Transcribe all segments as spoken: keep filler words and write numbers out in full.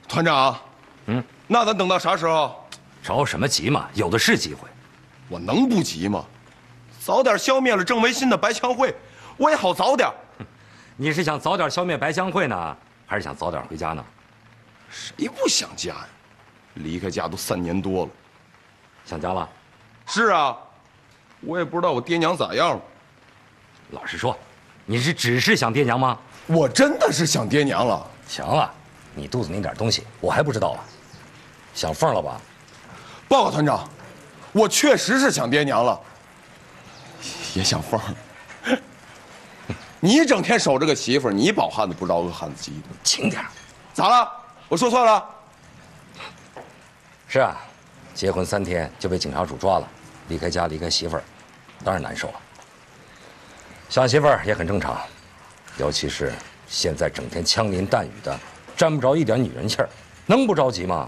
团长， 嗯， 那咱等到啥时候？ 着什么急嘛？有的是机会。 我能不急吗？早点消灭了郑维新的白枪会，我也好早点。 你是想早点消灭白枪会呢，还是想早点回家呢？ 谁不想家呀？离开家都三年多了。 想家了？ 是啊，我也不知道我爹娘咋样了。 老实说，你是只是想爹娘吗？ 我真的是想爹娘了。 行了，你肚子那点东西我还不知道啊。想凤了吧？ 报告团长，我确实是想爹娘了，也想凤。你整天守着个媳妇儿，你饱汉子不知道饿汉子饥的。 轻点。 咋了？我说错了？ 是啊，结婚三天就被警察主抓了，离开家离开媳妇儿，当然难受了。想媳妇儿也很正常，尤其是现在整天枪林弹雨的，沾不着一点女人气儿，能不着急吗？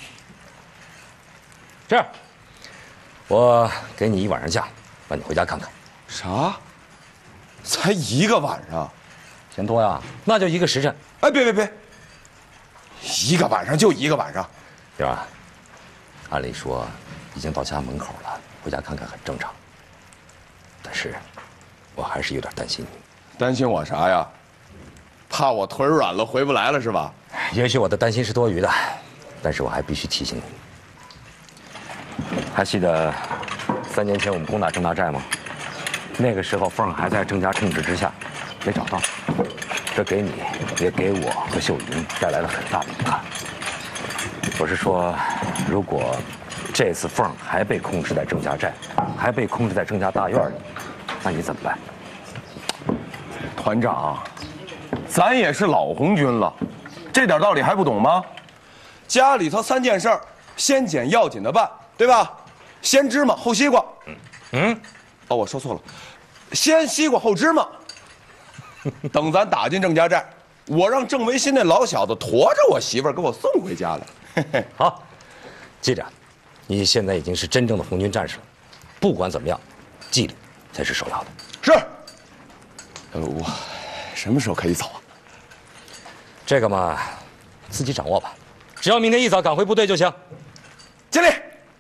这样，我给你一晚上假，让你回家看看。 啥？才一个晚上？ 嫌多呀？那就一个时辰。 哎，别别别！一个晚上就一个晚上。 对吧？按理说已经到家门口了，回家看看很正常。但是，我还是有点担心你。 担心我啥呀？怕我腿软了回不来了是吧？ 也许我的担心是多余的，但是我还必须提醒你。还记得三年前我们攻打郑大寨吗？那个时候凤儿还在郑家控制之下，没找到，这给你也给我和秀云带来了很大的遗憾。我是说，如果这次凤儿还被控制在郑家寨，还被控制在郑家大院里，那你怎么办？ 团长，咱也是老红军了，这点道理还不懂吗？家里头三件事儿，先捡要紧的办，对吧？先芝麻后西瓜。嗯嗯，哦，我说错了，先西瓜后芝麻。等咱打进郑家寨，我让郑维新那老小子驮着我媳妇儿给我送回家来。嘿嘿， 好，记着，你现在已经是真正的红军战士了，不管怎么样，纪律才是首要的。 是。呃，我什么时候可以走啊？ 这个嘛，自己掌握吧，只要明天一早赶回部队就行。 敬礼。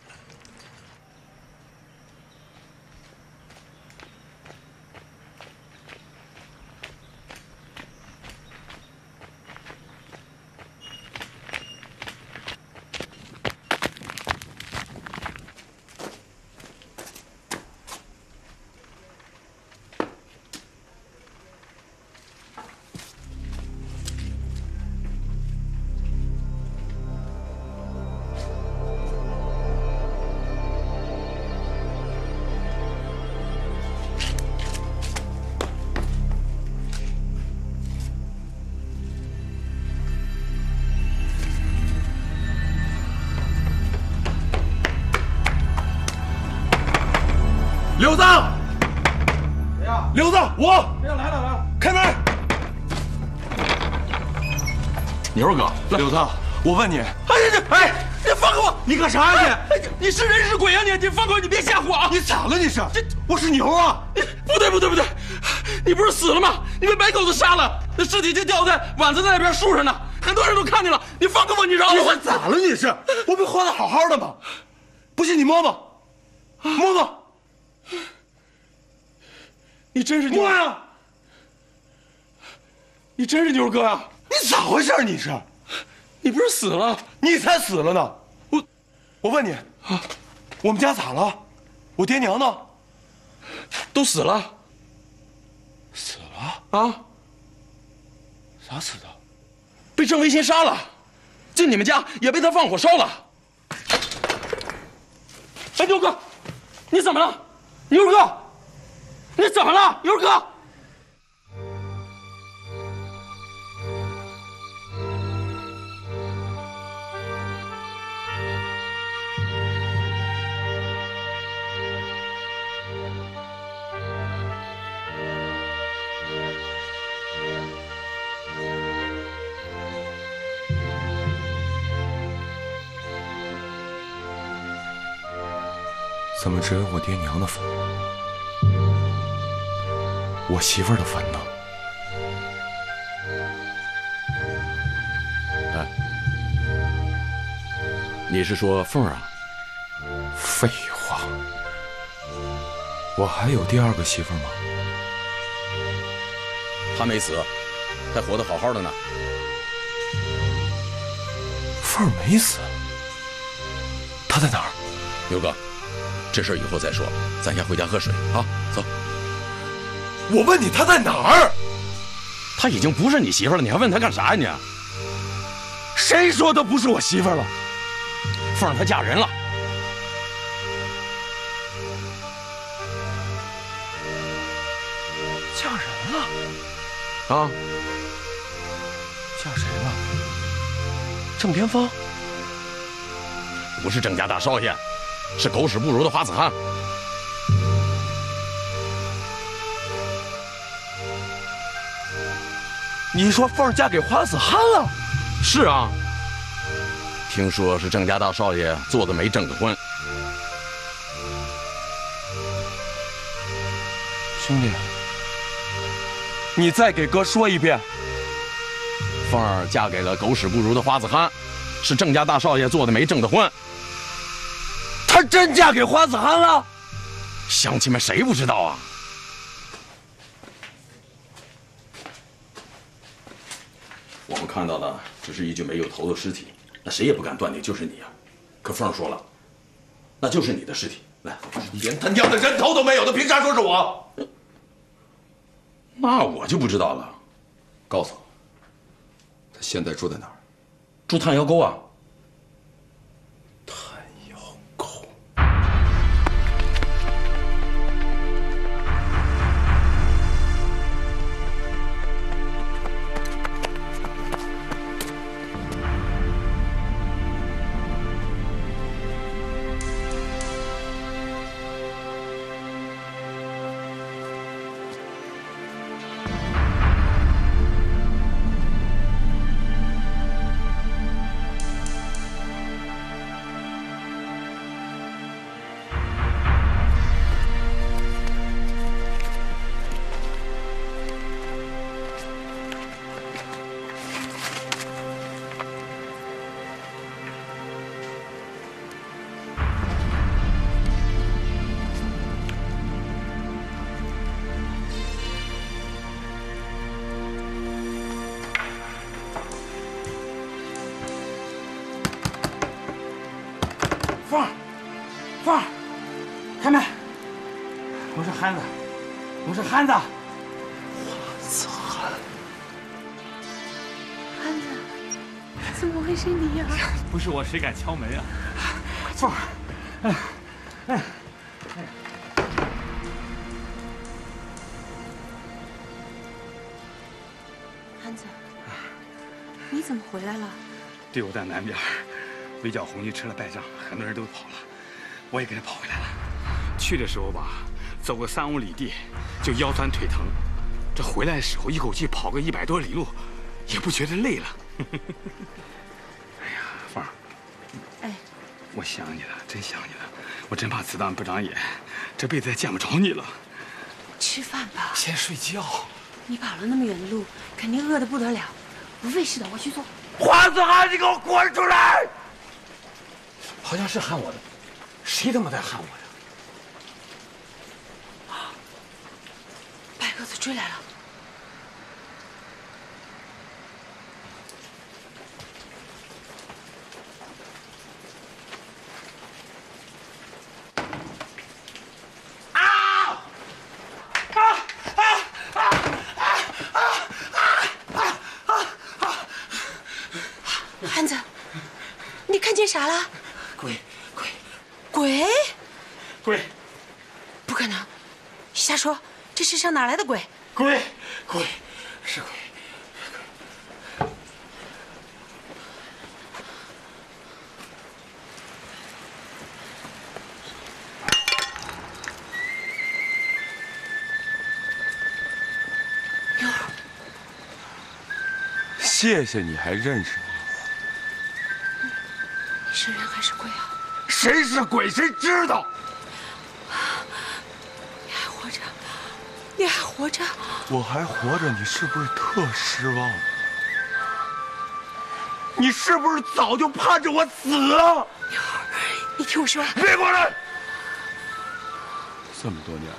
柳子，谁呀？柳子，我。谁呀？来了来了，开门。牛儿哥，柳子，我问你， 哎呀，哎，你放开我！你干啥呀你？哎，你是人是鬼呀你？你放开我！你别吓唬啊！ 你咋了？你是？这我是牛啊！ 不对不对不对，你不是死了吗？你被白狗子杀了，那尸体就掉在碗子那边树上呢，很多人都看见了。你放开我！你饶了我！ 你咋了？你是？我不活得好好的吗？不信你摸摸，摸摸。 你真是牛摸呀！ 你真是牛哥呀！ 你咋回事？你是？ 你不是死了？ 你才死了呢！ 我， 我问你啊，我们家咋了？我爹娘呢？ 都死了。 死了？ 啊？ 咋死的？ 被郑维新杀了，进你们家也被他放火烧了。哎，牛哥，你怎么了？牛哥，你怎么了？牛哥。 怎么只有我爹娘的坟？我媳妇儿的坟呢？哎， 你是说凤儿啊？ 废话，我还有第二个媳妇吗？ 她没死，还活得好好的呢。 凤儿没死，她在哪儿？ 牛哥，这事儿以后再说，咱先回家喝水啊，走。 我问你她在哪儿？ 她已经不是你媳妇了，你还问她干啥呀你？ 谁说她不是我媳妇了？ 凤儿她嫁人了。 嫁人了？ 啊？ 嫁谁了？郑天芳？ 不是郑家大少爷，是狗屎不如的花子汉。 你说凤儿嫁给花子汉了？ 是啊。听说是郑家大少爷做的媒证的婚。 兄弟，你再给哥说一遍。 凤儿嫁给了狗屎不如的花子汉，是郑家大少爷做的媒证的婚。 她真嫁给花子汉了？ 乡亲们谁不知道啊？我们看到的只是一具没有头的尸体，那谁也不敢断定就是你啊。可凤儿说了，那就是你的尸体。来， 连他娘的人头都没有的，凭啥说是我？ 那我就不知道了。 告诉我，他现在住在哪儿？ 住炭窑沟啊。 炭窑沟。 凤儿，凤儿，开门！我是憨子，我是憨子。 花子汉， 憨子，怎么会是你呀？ 不是我，谁敢敲门啊？凤儿，哎，哎，哎。 憨子，你怎么回来了？ 队伍在南边。围剿红军吃了败仗，很多人都跑了，我也跟着跑回来了。去的时候吧，走个三五里地，就腰酸腿疼；这回来的时候，一口气跑个一百多里路，也不觉得累了。哎呀，凤儿， 哎， 我想你了，真想你了。我真怕子弹不长眼，这辈子再见不着你了。 吃饭吧， 先睡觉。 你跑了那么远的路，肯定饿得不得了。不费事的，我去做。 花子汉，你给我滚出来！ 好像是喊我的，谁他妈在喊我呀？ 啊！白鸽子追来了。 啊！啊！啊！啊！啊！啊！啊！啊！ 憨子，你看见啥了？ 鬼鬼鬼鬼！ 不可能！瞎说！这世上哪来的鬼？ 鬼鬼是鬼！ 妞儿， 谢谢你还认识我。 你是人还是鬼啊？ 谁是鬼谁知道。 你还活着，你还活着。 我还活着，你是不是特失望？ 你是不是早就盼着我死啊？ 你听我说， 别过来！这么多年了，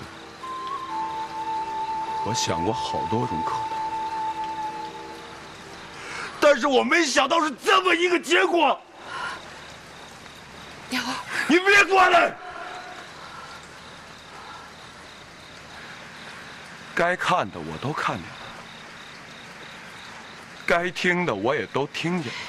我想过好多种可能，但是我没想到是这么一个结果。 鸟儿， 你别过来！该看的我都看见了，该听的我也都听见了。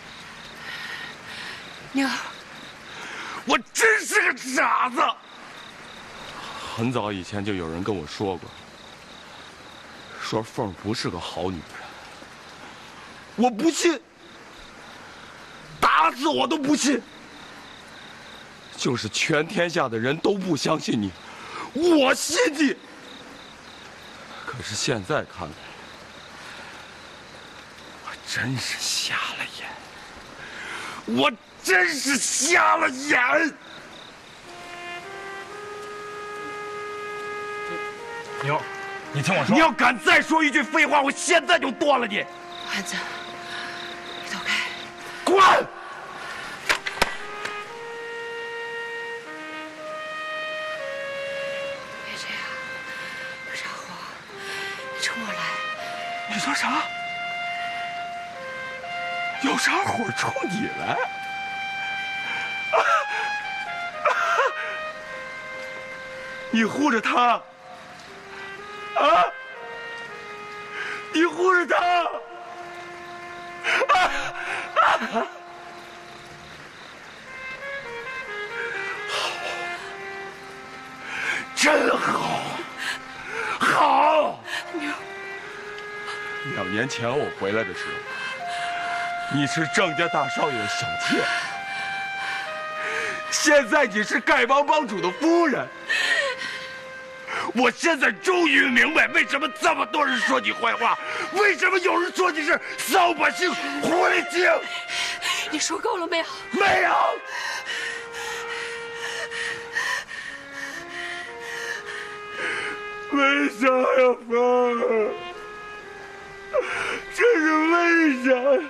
鸟儿， 我真是个傻子。很早以前就有人跟我说过，说凤不是个好女人。我不信，打死我都不信。就是全天下的人都不相信你，我信你。可是现在看来，我真是瞎了眼，我真是瞎了眼。 牛，你听我说， 你要敢再说一句废话，我现在就剁了你！ 汉子，你走开！ 滚！ 别这样，有啥火，你冲我来。 你说啥？有啥火冲你来？你护着他啊！你护着他啊！啊！好，真好，好。两年前我回来的时候，你是郑家大少爷的小妾，现在你是丐帮帮主的夫人。我现在终于明白为什么这么多人说你坏话，为什么有人说你是扫把星、狐狸精。 你说够了没有？ 没有。为啥呀，凤儿？这是为啥？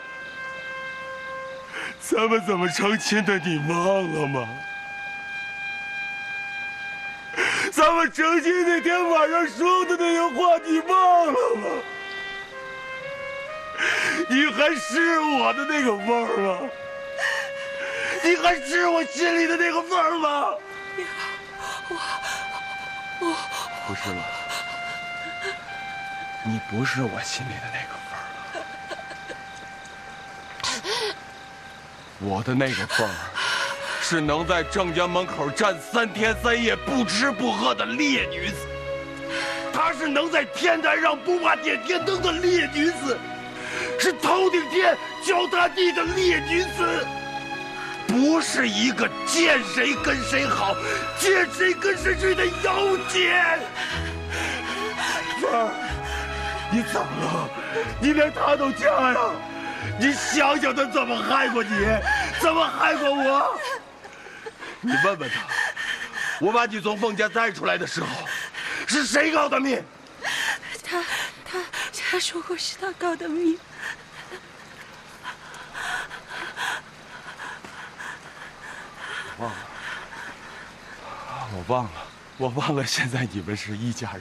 咱们怎么成亲的，你忘了吗？咱们成亲那天晚上说的那些话，你忘了吗？你还是我的那个凤儿吗？你还是我心里的那个凤儿吗？ 我我不是了，你不是我心里的那个凤儿了。我的那个凤儿，是能在郑家门口站三天三夜不吃不喝的烈女子，她是能在天台上不怕点天灯的烈女子，是头顶天脚踏地的烈女子，不是一个见谁跟谁好，见谁跟谁睡的妖贱。凤儿，你怎么了？你连他都嫁呀？你想想他怎么害过你，怎么害过我？你问问他，我把你从凤家带出来的时候，是谁告的密？ 他他他说过是他告的密。 忘了，我忘了，我忘了，现在你们是一家人。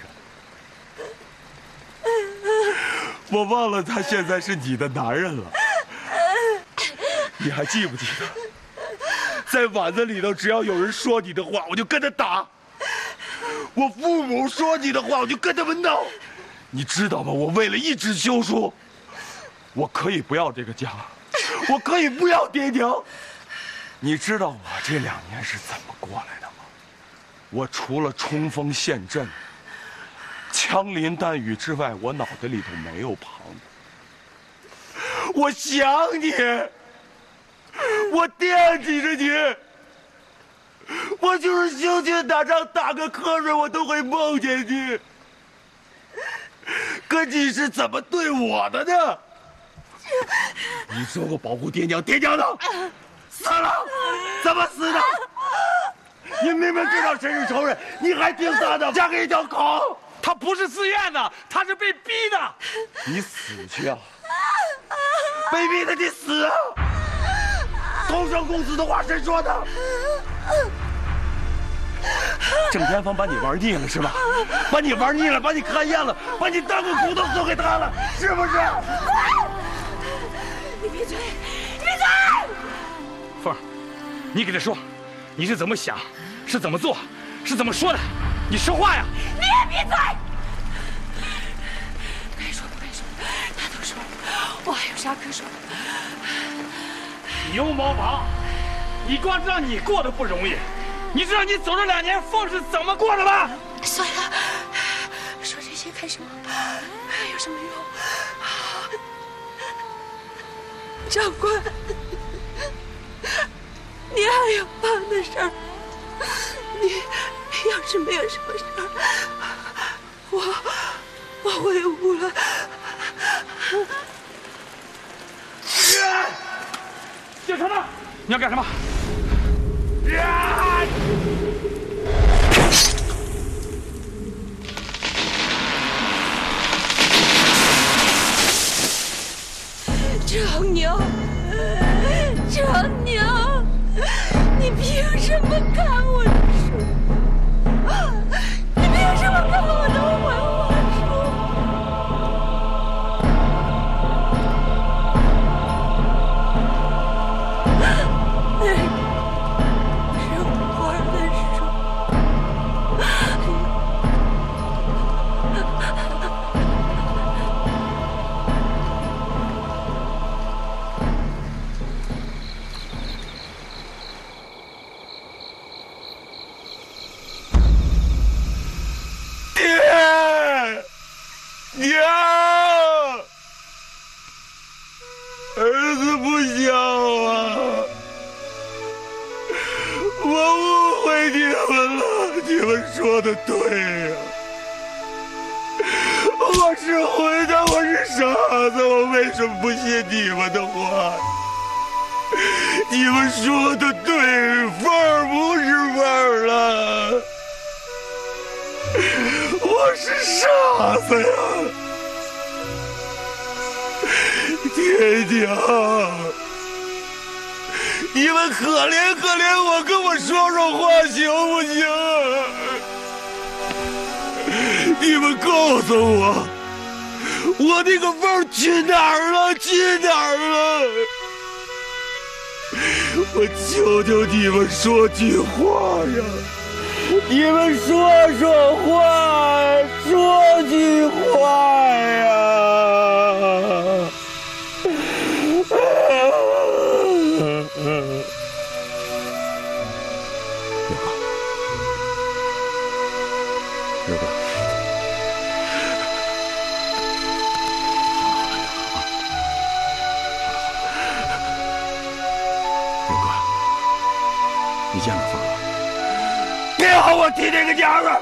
我忘了他现在是你的男人了。你还记不记得，在碗子里头，只要有人说你的话，我就跟他打；我父母说你的话，我就跟他们闹。你知道吗？我为了一纸休书，我可以不要这个家，我可以不要爹娘。你知道我这两年是怎么过来的吗？我除了冲锋陷阵、枪林弹雨之外，我脑袋里头没有旁的。我想你，我惦记着你，我就是行军打仗打个瞌睡，我都会梦见你。可你是怎么对我的呢？你说我保护爹娘，爹娘呢？死了？怎么死的？你明明知道谁是仇人，你还听他的，嫁给一条狗。 他不是自愿的，他是被逼的。 你死去啊！ 卑鄙的，你死啊！同生共死的话谁说的？郑天峰把你玩腻了是吧？把你玩腻了，把你看厌了，把你当个骨头送给他了，是不是？ 滚！你闭嘴！你闭嘴！ 凤儿，你给他说，你是怎么想，是怎么做，是怎么说的？你说话呀！ 你也闭嘴！该说不该说，他都说了，我还有啥可说的？ 牛毛王，你光知道你过得不容易，你知道你走这两年凤是怎么过的吗？ 算了，说这些干什么？有什么用？长官，你还有办的事儿。你要是没有什么事儿，我我回屋了。 警察呢？你要干什么？ 程牛，程牛，你凭什么看我的书？你凭什么看我的文化书？是我的书。 娘，儿子不孝啊！我误会你们了，你们说的对呀、啊。我是混蛋，我是傻子，我为什么不信你们的话？你们说的对，凤儿不是凤儿了。我是傻子呀，爹娘，你们可怜可怜我，跟我说说话行不行？你们告诉我，我那个凤去哪儿了？去哪儿了？我求求你们说句话呀！你们说说话，说句话呀！ 六哥，六哥，六哥，你见过凤儿？ 别让我提这个娘们儿！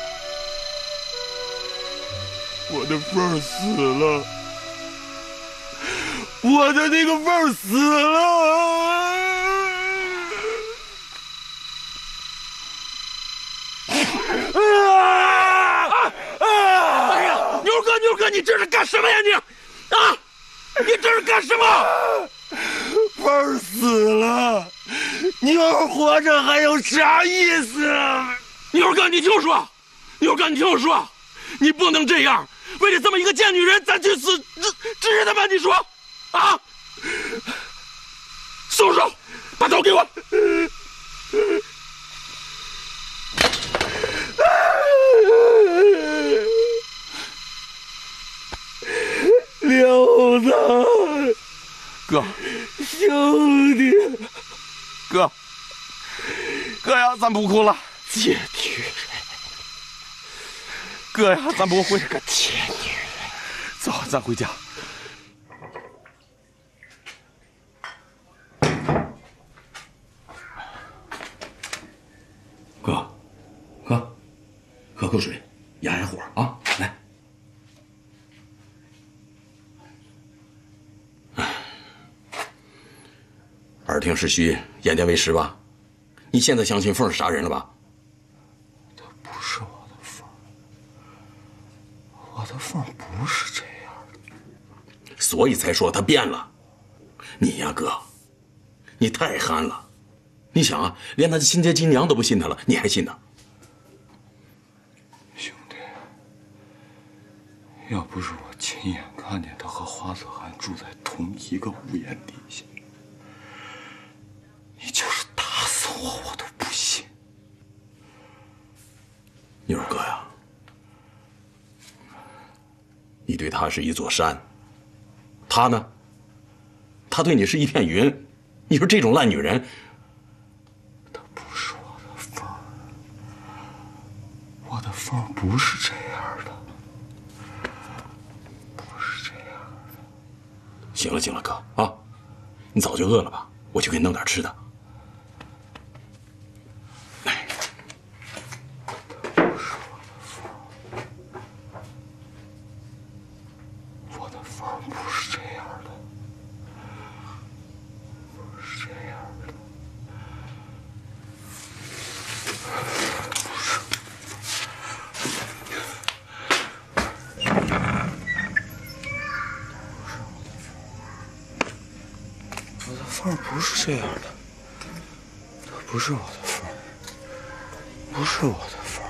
我的凤儿死了，我的那个凤儿死了！啊啊！ 哎呀，牛哥，牛哥，你这是干什么呀你？啊，你这是干什么？ 凤儿死了。妞儿活着还有啥意思啊？ 妞哥，你听我说，妞哥，你听我说，你不能这样，为了这么一个贱女人，咱去死，值值得吗？你说，啊？松手，把刀给我！ 刘子， 哥， 兄弟。 哥，哥呀，咱不哭了。 贱女人， 哥呀，咱不回。 个贱女人， 走，咱回家。 哥，喝，喝口水，压压火啊！来。耳听是虚，眼见为实吧？你现在相信凤儿杀人了吧？ 她不是我的凤儿，我的凤儿不是这样的， 所以才说她变了。 你呀，哥，你太憨了。你想啊，连他的亲爹亲娘都不信他了，你还信他？ 兄弟，要不是我亲眼看见他和花子涵住在同一个屋檐底下，你就是打死我，我都不信。 妞儿哥呀，你对他是一座山，他呢，他对你是一片云。你说这种烂女人， 她不是我的凤儿，我的凤儿不是这样的，不是这样的。 行了行了，哥啊，你早就饿了吧？我去给你弄点吃的。来， 我的凤儿不是这样的。凤儿不是这样的，她不是我的凤儿，不是我的凤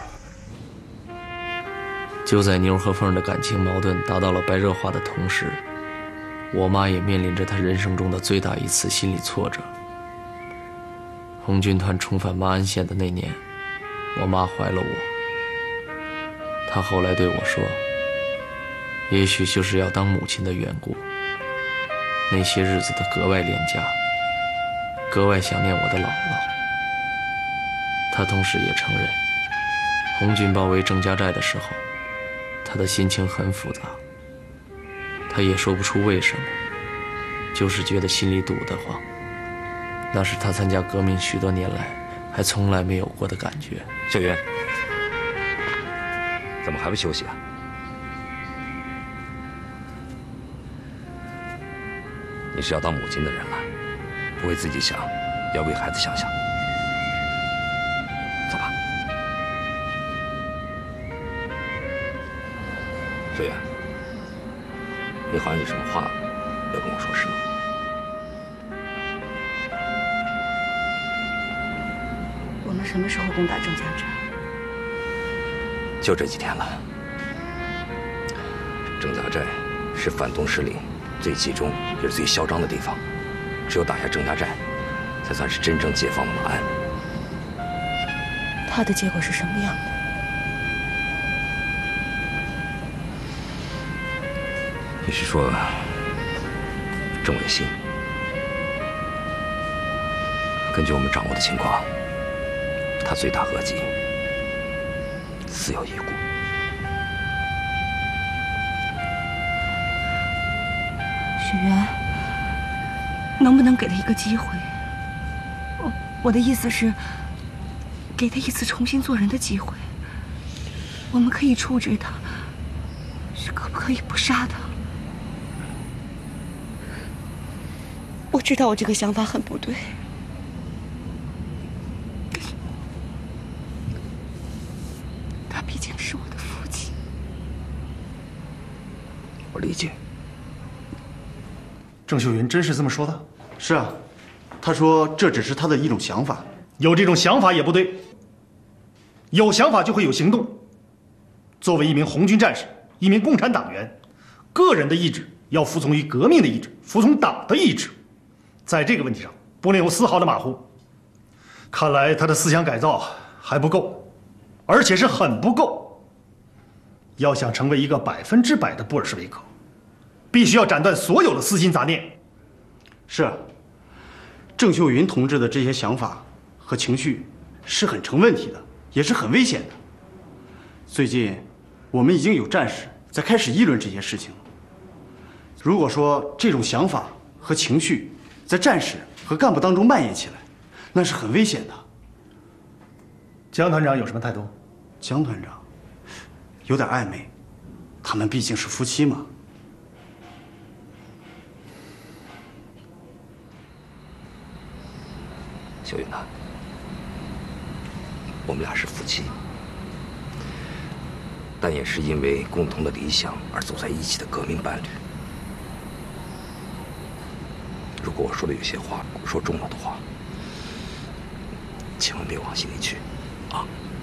儿。 就在妞和凤儿的感情矛盾达到了白热化的同时，我妈也面临着她人生中的最大一次心理挫折。红军团重返马鞍县的那年，我妈怀了我。她后来对我说，也许就是要当母亲的缘故，那些日子她格外恋家，格外想念我的姥姥。她同时也承认，红军包围郑家寨的时候，她的心情很复杂。她也说不出为什么，就是觉得心里堵得慌。那是她参加革命许多年来还从来没有过的感觉。 秀云，怎么还不休息啊？你是要当母亲的人了，不为自己想，要为孩子想想。走吧。秀云，你好像有什么话要跟我说，是吗？ 我们什么时候攻打郑家寨？ 就这几天了。郑家寨是反动势力最集中也是最嚣张的地方，只有打下郑家寨，才算是真正解放了马鞍。 他的结果是什么样的？ 你是说郑伟信？根据我们掌握的情况，他罪大恶极，死有遗辜。 许愿，能不能给他一个机会？我我的意思是，给他一次重新做人的机会。我们可以处置他，是可不可以不杀他？我知道我这个想法很不对，他毕竟是我的父亲。 我理解。 郑秀云真是这么说的？ 是啊，他说这只是他的一种想法。 有这种想法也不对，有想法就会有行动。作为一名红军战士，一名共产党员，个人的意志要服从于革命的意志，服从党的意志，在这个问题上不能有丝毫的马虎。看来他的思想改造还不够，而且是很不够。要想成为一个百分之百的布尔什维克，必须要斩断所有的私心杂念。 是啊，郑秀云同志的这些想法和情绪是很成问题的，也是很危险的。最近，我们已经有战士在开始议论这些事情。如果说这种想法和情绪在战士和干部当中蔓延起来，那是很危险的。 江团长有什么态度？ 江团长有点暧昧，他们毕竟是夫妻嘛。 秀云呐，我们俩是夫妻，但也是因为共同的理想而走在一起的革命伴侣。 如果我说的有些话说重了的话，千万别往心里去，啊！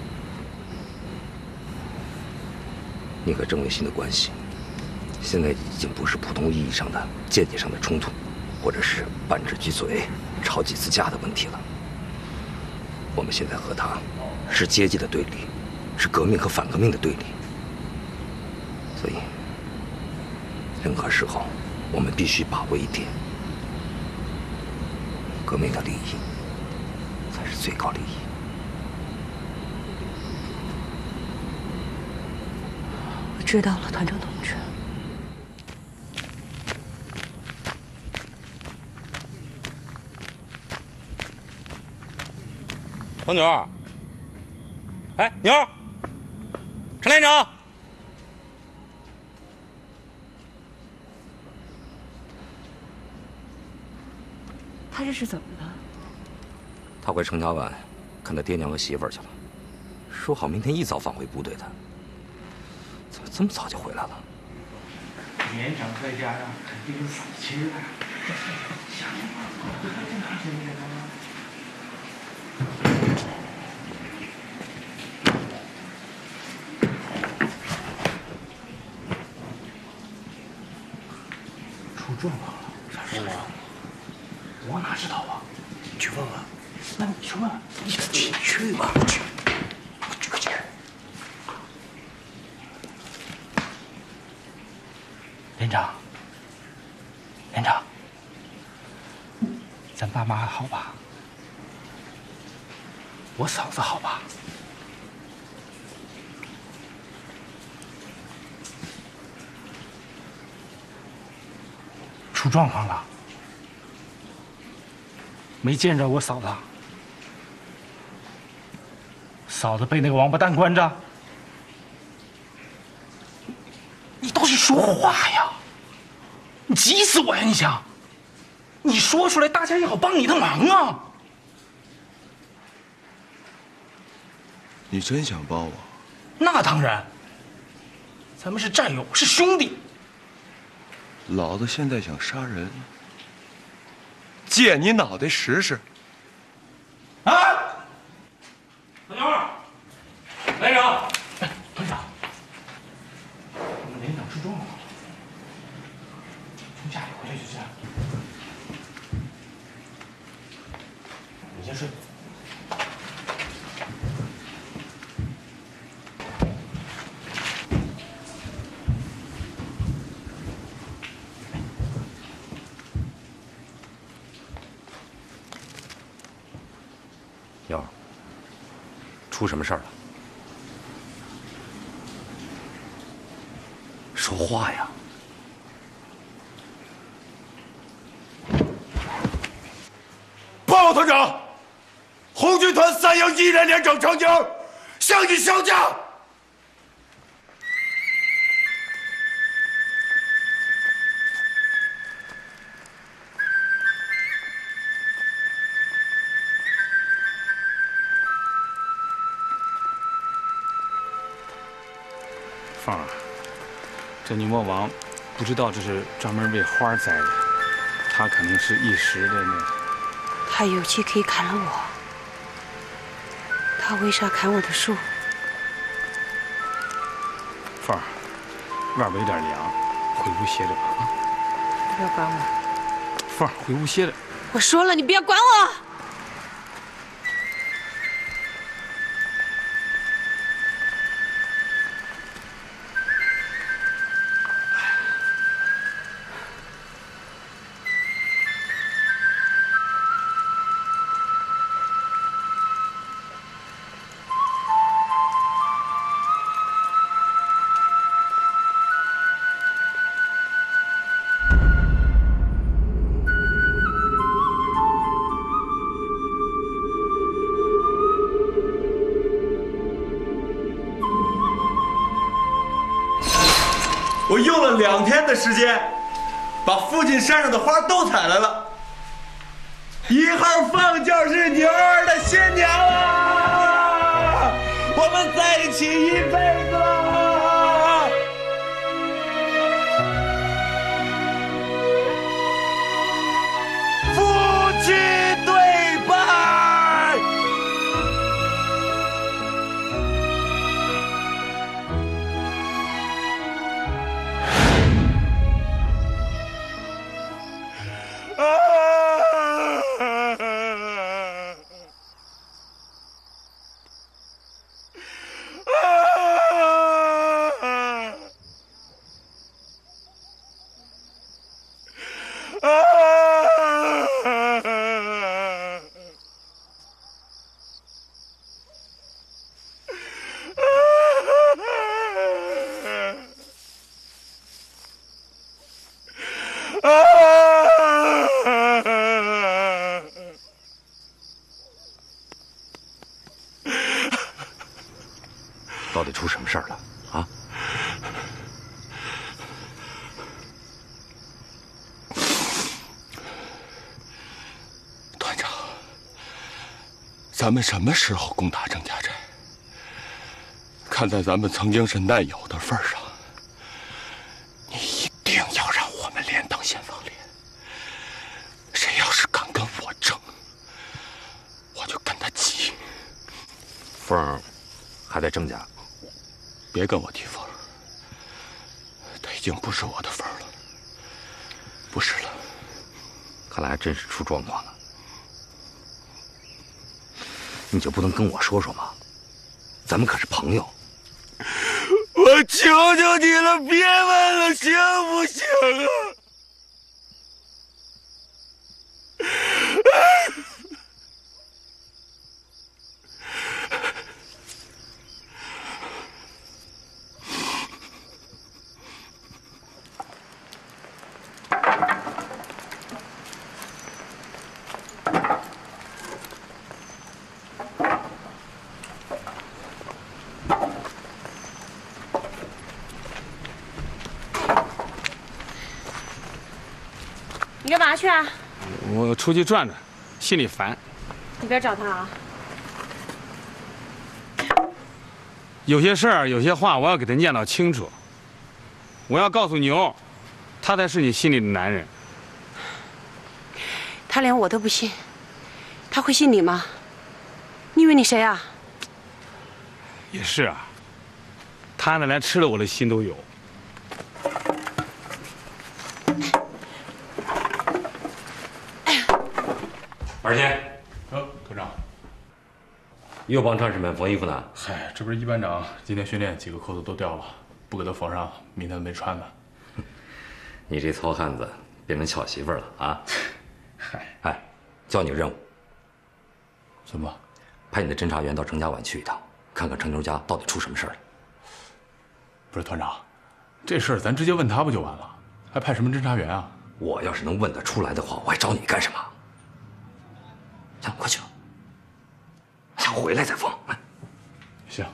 你和郑卫新的关系，现在已经不是普通意义上的间接上的冲突，或者是扳指举嘴、吵几次架的问题了。我们现在和他是阶级的对立，是革命和反革命的对立。所以，任何时候，我们必须把握一点：革命的利益才是最高利益。 我知道了，团长同志。 黄牛儿，哎，牛儿，陈连长， 他这是怎么了？ 他回程家湾看他爹娘和媳妇儿去了，说好明天一早返回部队的，怎么这么早就回来了？ 连长在家呀，肯定是散心了。想想吧，这还正常情况吗？出状况了，啥事啊？我哪知道啊？你去问问。那你去问，你去去吧，去，去快去。连长，连长，咱爸妈好吧？我嫂子好吧？出状况了，没见着我嫂子，嫂子被那个王八蛋关着。你倒是说话呀！你急死我呀！你想，你说出来，大家也好帮你的忙啊！ 你真想帮我？ 那当然，咱们是战友，是兄弟。 老子现在想杀人，借你脑袋试试。 啊！ 老牛儿，连长， 哎，团长，我们连长出状况了，从家里回来就这样。你先睡。 妞儿，出什么事儿了？说话呀！ 报告团长，红军团三营一连连长长景向你销假。 凤儿，这牛魔王不知道这是专门为花栽的，他肯定是一时的那。 他有气可以砍了我，他为啥砍我的树？ 凤儿，外边有点凉，回屋歇着吧啊！ 不要管我。 凤儿，回屋歇着。 我说了，你不要管我。 我用了两天的时间，把附近山上的花都采来了。一号凤就是牛儿的新娘啊！我们在一起一辈子了。 到底出什么事儿了啊？ 团长，咱们什么时候攻打郑家寨？看在咱们曾经是难友的份上，你一定要让我们连当先锋连。谁要是敢跟我争，我就跟他急。 凤儿还在郑家， 别跟我提凤儿，他已经不是我的凤儿了，不是了。 看来还真是出状况了。你就不能跟我说说吗？咱们可是朋友。 我求求你了，别问了，行不行啊？ 你干嘛去啊？ 我出去转转，心里烦。 你别找他啊！ 有些事儿，有些话，我要给他念叨清楚。我要告诉牛，他才是你心里的男人。 他连我都不信，他会信你吗？你以为你谁啊？ 也是啊，他呢连吃了我的心都有。 二姐， 呃，团长， 又帮战士们缝衣服呢？ 嗨，这不是一班长今天训练几个扣子都掉了，不给他缝上，明天没穿呢。 你这糙汉子变成巧媳妇了啊！ 嗨， 哎，交你个任务。 什么？ 派你的侦查员到郑家湾去一趟，看看程牛家到底出什么事儿了。 不是团长，这事儿咱直接问他不就完了？还派什么侦查员啊？ 我要是能问得出来的话，我还找你干什么？行，快去吧。想回来再缝。 行。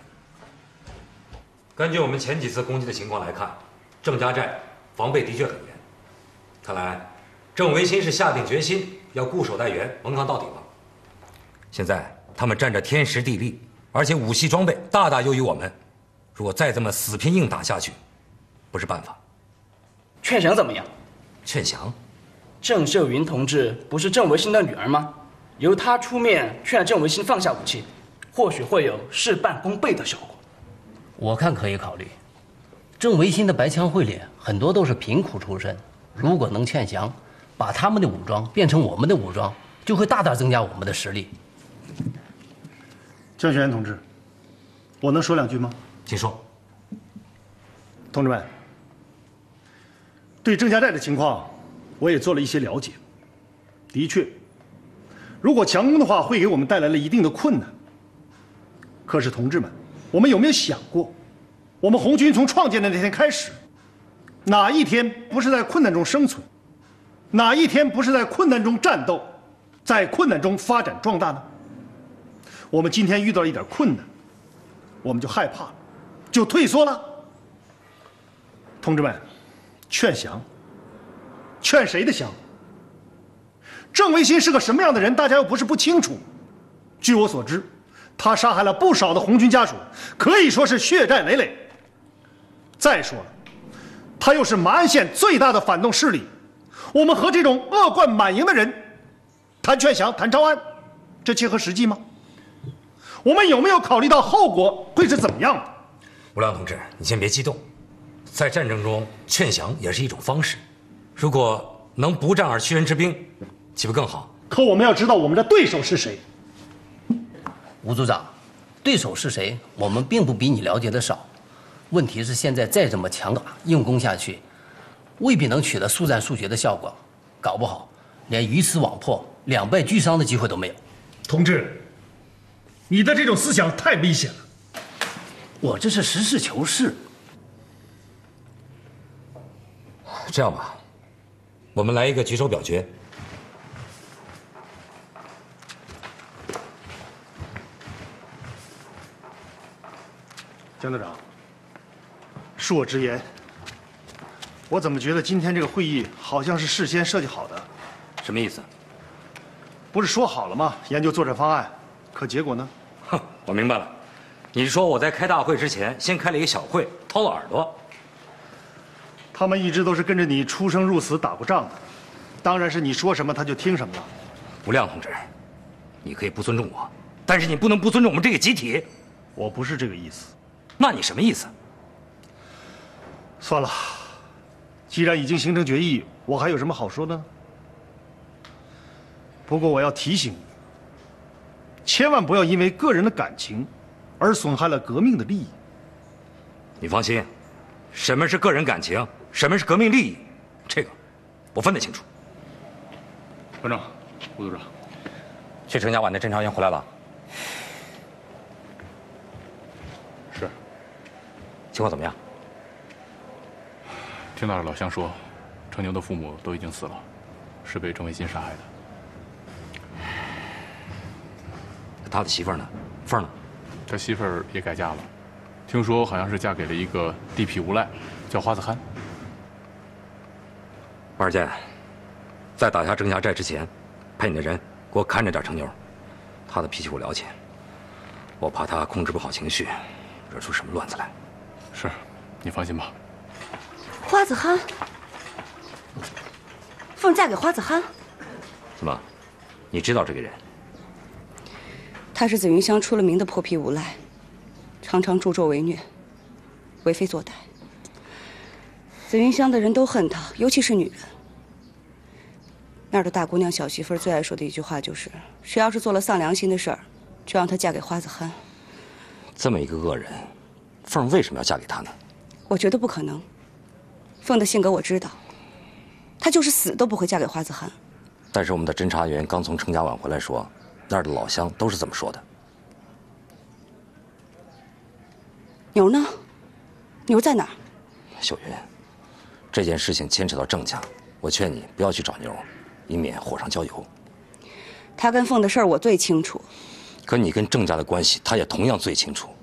根据我们前几次攻击的情况来看，郑家寨防备的确很严。看来郑维新是下定决心要固守待援，顽抗到底了。现在他们占着天时地利，而且武器装备大大优于我们。如果再这么死拼硬打下去，不是办法。 劝降怎么样？ 劝降？ 郑秀云同志不是郑维新的女儿吗？由她出面劝郑维新放下武器，或许会有事半功倍的效果。 我看可以考虑。郑维新的白枪会连很多都是贫苦出身，如果能劝降，把他们的武装变成我们的武装，就会大大增加我们的实力。 郑学元同志，我能说两句吗？ 请说。 同志们，对郑家寨的情况，我也做了一些了解。的确，如果强攻的话，会给我们带来了一定的困难。可是，同志们，我们有没有想过，我们红军从创建的那天开始，哪一天不是在困难中生存？哪一天不是在困难中战斗，在困难中发展壮大呢？我们今天遇到了一点困难，我们就害怕了，就退缩了。同志们，劝降，劝谁的降？郑维新是个什么样的人，大家又不是不清楚。据我所知，他杀害了不少的红军家属，可以说是血债累累。再说了，他又是马鞍县最大的反动势力，我们和这种恶贯满盈的人谈劝降、谈招安，这切合实际吗？我们有没有考虑到后果会是怎么样的？ 吴亮同志，你先别激动，在战争中劝降也是一种方式。如果能不战而屈人之兵，岂不更好？ 可我们要知道我们的对手是谁。 吴组长，对手是谁，我们并不比你了解的少。问题是现在再这么强打硬攻下去，未必能取得速战速决的效果，搞不好连鱼死网破、两败俱伤的机会都没有。 同志，你的这种思想太危险了。 我这是实事求是。 这样吧，我们来一个举手表决。 江队长，恕我直言，我怎么觉得今天这个会议好像是事先设计好的？ 什么意思？ 不是说好了吗？研究作战方案，可结果呢？ 哼，我明白了，你是说我在开大会之前先开了一个小会，掏了耳朵？ 他们一直都是跟着你出生入死打过仗的，当然是你说什么他就听什么了。 吴亮同志，你可以不尊重我，但是你不能不尊重我们这个集体。 我不是这个意思。 那你什么意思？ 算了，既然已经形成决议，我还有什么好说的呢？不过我要提醒你，千万不要因为个人的感情而损害了革命的利益。 你放心，什么是个人感情，什么是革命利益，这个我分得清楚。 团长，吴组长， 去程家湾的侦察员回来了。 是。 情况怎么样？ 听到了老乡说，程牛的父母都已经死了，是被郑维新杀害的。 他的媳妇儿呢？凤儿呢？ 他媳妇儿也改嫁了，听说好像是嫁给了一个地痞无赖，叫花子憨。 王二健，在打下郑家寨之前，派你的人给我看着点程牛，他的脾气我了解，我怕他控制不好情绪，惹出什么乱子来。 是，你放心吧。 花子憨，凤嫁给花子憨， 怎么，你知道这个人？ 他是紫云乡出了名的泼皮无赖，常常助纣为虐，为非作歹。紫云乡的人都恨他，尤其是女人。那儿的大姑娘、小媳妇儿最爱说的一句话就是：谁要是做了丧良心的事儿，就让她嫁给花子憨。 这么一个恶人，凤为什么要嫁给他呢？ 我觉得不可能。凤的性格我知道，她就是死都不会嫁给花子憨。 但是我们的侦察员刚从程家湾回来说，那儿的老乡都是这么说的。 牛呢？牛在哪儿？ 秀云，这件事情牵扯到郑家，我劝你不要去找牛，以免火上浇油。 他跟凤的事儿我最清楚， 可你跟郑家的关系，他也同样最清楚。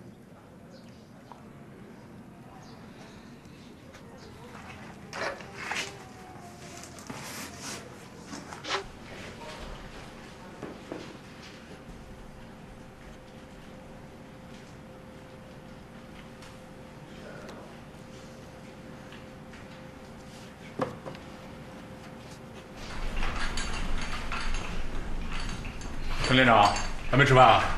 陈连长，还没吃饭啊？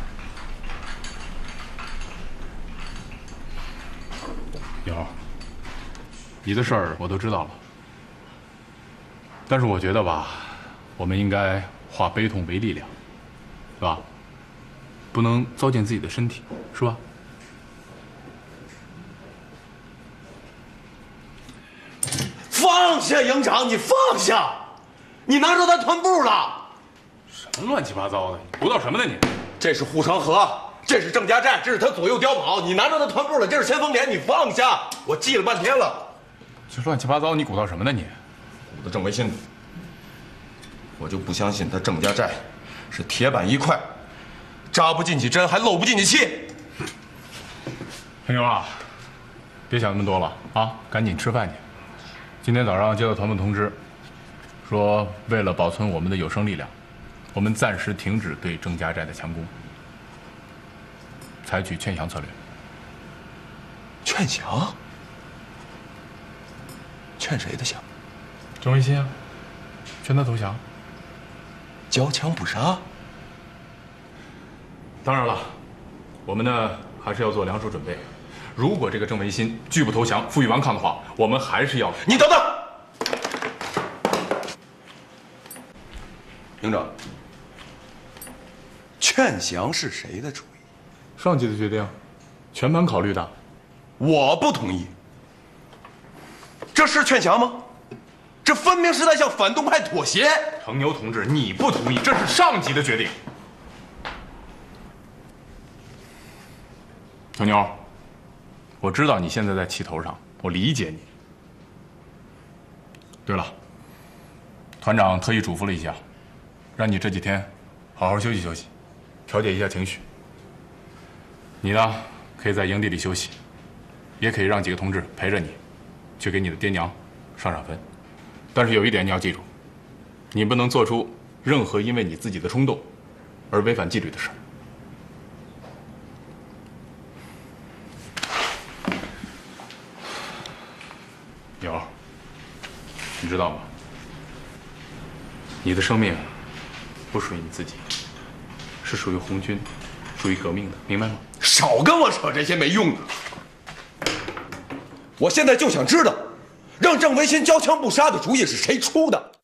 牛，你的事儿我都知道了，但是我觉得吧，我们应该化悲痛为力量，是吧？不能糟践自己的身体，是吧？ 放下，营长，你放下！你拿着他团部了。 什么乱七八糟的？你胡闹什么呢你？ 这是护城河，这是郑家寨，这是他左右碉堡。你拿着他团部了，这是先锋连，你放下！我记了半天了。 这乱七八糟，你鼓捣什么呢你？ 鼓捣郑维新。我就不相信他郑家寨是铁板一块，扎不进去针，还漏不进去气。 黑牛啊，别想那么多了啊，赶紧吃饭去。今天早上接到团部通知，说为了保存我们的有生力量，我们暂时停止对郑家寨的强攻，采取劝降策略。 劝降？劝谁的降？ 郑维新啊，劝他投降。 交枪不杀？ 当然了，我们呢还是要做两手准备。如果这个郑维新拒不投降、负隅顽抗的话，我们还是要…… 你等等，营长，劝降是谁的主意？ 上级的决定，全盘考虑的。 我不同意。这是劝降吗？这分明是在向反动派妥协。 程牛同志，你不同意，这是上级的决定。小牛，我知道你现在在气头上，我理解你。对了，团长特意嘱咐了一下，让你这几天好好休息休息，调节一下情绪。你呢，可可以在营地里休息，也可以让几个同志陪着你，去给你的爹娘上上坟。但是有一点你要记住，你不能做出任何因为你自己的冲动而违反纪律的事。鸟，你知道吗？你的生命不属于你自己，是属于红军，属于革命的，明白吗？ 少跟我扯这些没用的！我现在就想知道，让郑维新交枪不杀的主意是谁出的？